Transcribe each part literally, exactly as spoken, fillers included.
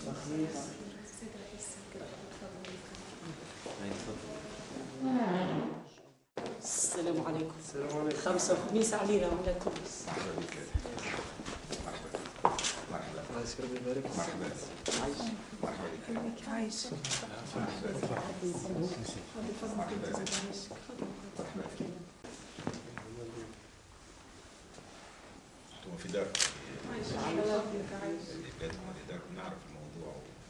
السلام عليكم. السلام عليكم. خمسة وخميس علينا وعلى تونس. مرحبا. الله يسلمك ويبارك. مرحبا. عايش. مرحبا بك. عايش. انتم في داركم. عايش. في داركم نعرف الموضوع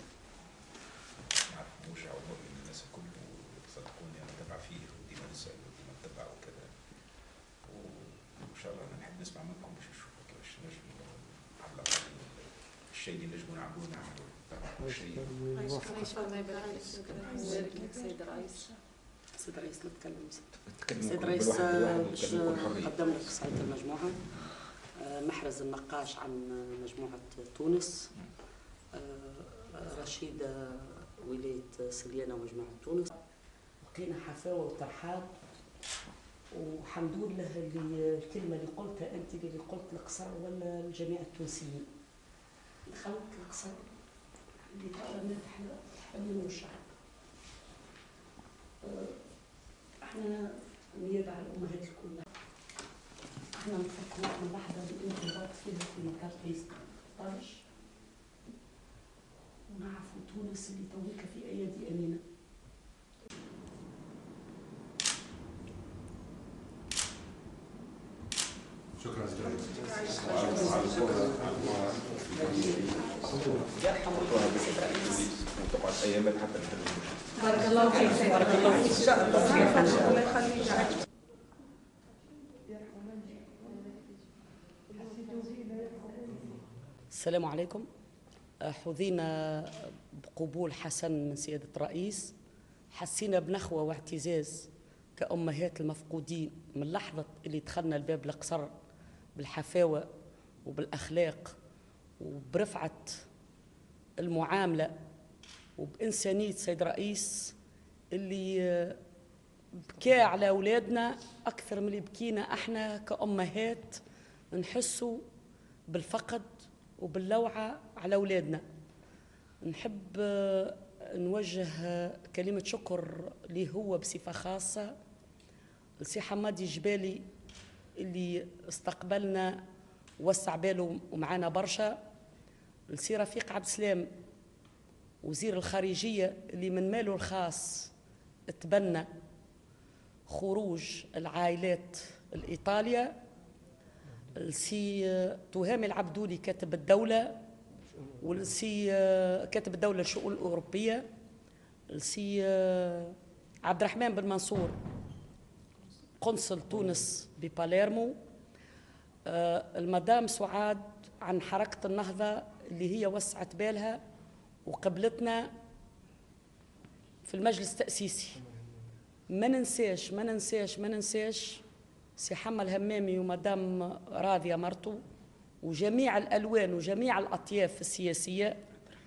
ونعرف موش عوض من الناس الكل، وصدقوني انا تبع فيه وديما نسال وديما نتبع وكذا، وان شاء الله انا نحب نسمع منكم باش نشوفوا كيفاش نجموا على الاقل الشيء اللي نجموا نعملوه نعملوه. الشيء الله يبارك فيك سيد الرئيس. سيد الرئيس نتكلم. سيد الرئيس باش نقدم لك صعيد المجموعه. محرز النقاش عن مجموعه تونس، رشيدة ولاية سليانة ومجموعة تونس. لقينا حفاوة وترحاب، والحمد لله اللي الكلمة اللي قلتها أنت اللي قلت القصر ولا الجميع التونسيين. دخلت القصر اللي تعلمنا الحلم والشعب. احنا نيابة على الأمهات الكل. احنا نفكر من لحظة الانضباط فيها في مكان رئيس طرش، ونعرفوا تونس اللي تويك في أيدي أمينة. شكرا جزيلا. وتقعد ايامات حتى نحل. بارك الله فيك. بارك الله فيك. ان شاء الله. الله يخليك. السلام عليكم. حظينا بقبول حسن من سيادة الرئيس، حسينا بنخوة واعتزاز كأمهات المفقودين من لحظة اللي دخلنا الباب القصر بالحفاوة وبالأخلاق وبرفعة المعاملة وبإنسانية سيد الرئيس اللي بكى على أولادنا أكثر من اللي بكينا احنا كأمهات نحسوا بالفقد وباللوعة على أولادنا. نحب نوجه كلمة شكر ليه هو بصفة خاصة لسي حمادي جبالي اللي استقبلنا ووسع باله ومعانا برشا، لسي رفيق عبد السلام وزير الخارجية اللي من ماله الخاص تبنى خروج العائلات الإيطالية، لسي تهامي العبدولي كاتب الدولة، ولسي كاتب الدولة للشؤون الأوروبية، لسي عبد الرحمن بن منصور قنصل تونس بباليرمو، المدام سعاد عن حركة النهضة اللي هي وسعت بالها وقبلتنا في المجلس التأسيسي. ما ننساش ما ننساش ما ننساش سي حمل همامي ومدام راضية مرته وجميع الألوان وجميع الأطياف السياسية،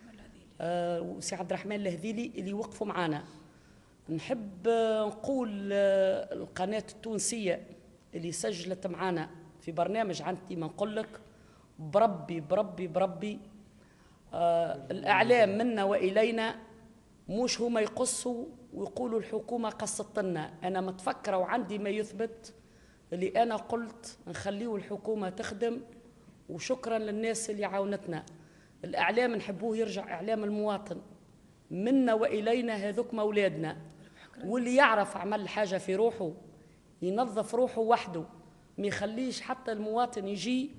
آه وسي عبد الرحمن الهذيلي اللي وقفوا معنا. نحب نقول آه القناة التونسية اللي سجلت معنا في برنامج عندي ما نقول لك بربي بربي بربي آه الإعلام منا وإلينا، مش هما يقصوا ويقولوا الحكومة قصت لنا. أنا متفكرة وعندي ما يثبت اللي أنا قلت نخليه الحكومة تخدم، وشكرا للناس اللي عاونتنا. الإعلام نحبوه يرجع إعلام المواطن منا وإلينا، هذوك مولادنا، واللي يعرف عمل حاجة في روحه ينظف روحه وحده، ما يخليش حتى المواطن يجي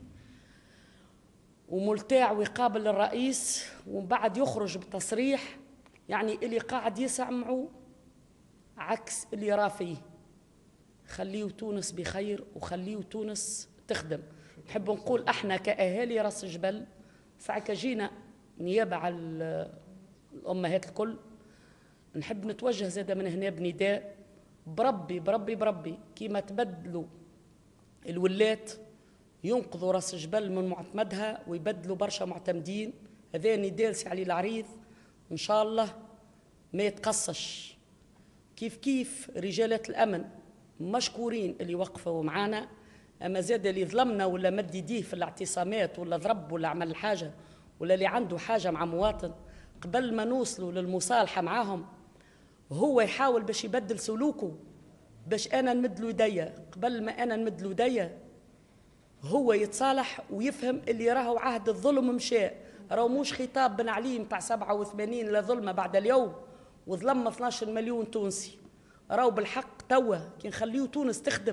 وملتاع ويقابل الرئيس ومن بعد يخرج بتصريح يعني اللي قاعد يسمعوا عكس اللي راه فيه. خليه تونس بخير وخليه تونس تخدم. نحب نقول احنا كأهالي راس جبل ساعة جينا نيابة على الأمهات الكل، نحب نتوجه زاده من هنا بنداء بربي بربي بربي كيما تبدلوا الولات ينقذوا راس جبل من معتمدها ويبدلوا برشا معتمدين. هذا نداء سي علي العريض ان شاء الله ما يتقصش. كيف كيف رجالات الامن مشكورين اللي وقفوا معنا، اما زاد اللي ظلمنا ولا مد يديه في الاعتصامات ولا ضرب ولا عمل حاجه ولا اللي عنده حاجه مع مواطن قبل ما نوصلوا للمصالحة معاهم هو يحاول باش يبدل سلوكه، باش أنا نمد له يديا. قبل ما أنا نمد له يديا هو يتصالح ويفهم اللي راهو عهد الظلم مشى، راهو مش خطاب بن علي متاع سبعة وثمانين لا ظلمة بعد اليوم وظلم اثناش مليون تونسي. راهو بالحق توا كي نخليو تونس تخدم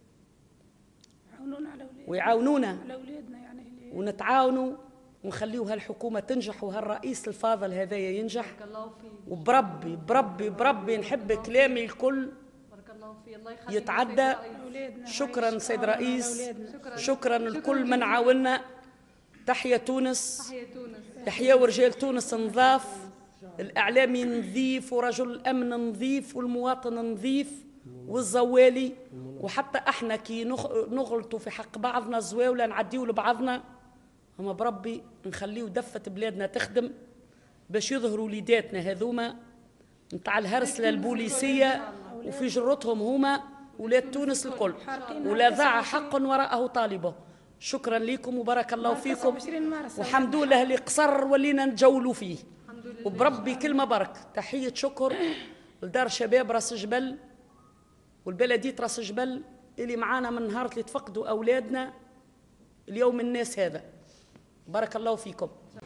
ويعاونونا يعني ونتعاونوا ونخليو هالحكومة تنجح وهالرئيس الفاضل هذايا ينجح. وبربي بربي بربي نحب كلامي الكل يتعدى. شكرا سيد رئيس، شكرا لكل من عاونا. تحيا تونس، تحيا ورجال تونس نظاف، الإعلامي نظيف ورجل الأمن نظيف والمواطن نظيف والزوالي. وحتى احنا كي نغلطوا في حق بعضنا الزواولة نعديوا لبعضنا، هما بربي نخليو دفة بلادنا تخدم باش يظهروا وليداتنا هذوما نتاع الهرسلة البوليسية وفي جرتهم هما ولاد تونس الكل، ولا ذاع حق وراءه طالبه. شكرا لكم وبارك الله فيكم، وحمد لله اللي قصر ولينا نتجولوا فيه. وبربي كلمة برك تحية شكر لدار شباب راس جبل والبلدية راس جبل اللي معانا من نهار اللي تفقدوا أولادنا اليوم الناس هذا. بارك الله فيكم.